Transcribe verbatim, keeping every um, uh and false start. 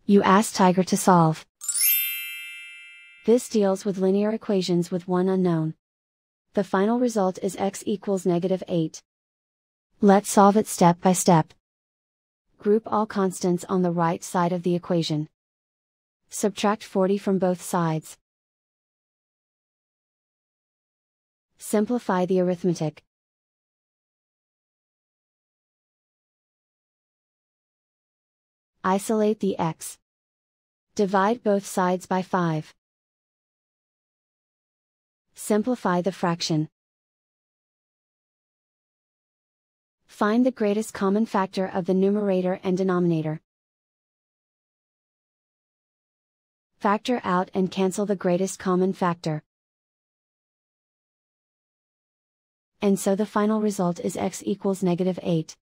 You ask Tiger to solve. This deals with linear equations with one unknown. The final result is x equals negative eight. Let's solve it step by step. Group all constants on the right side of the equation. Subtract forty from both sides. Simplify the arithmetic. Isolate the x. Divide both sides by five. Simplify the fraction. Find the greatest common factor of the numerator and denominator. Factor out and cancel the greatest common factor. And so the final result is x equals negative eight.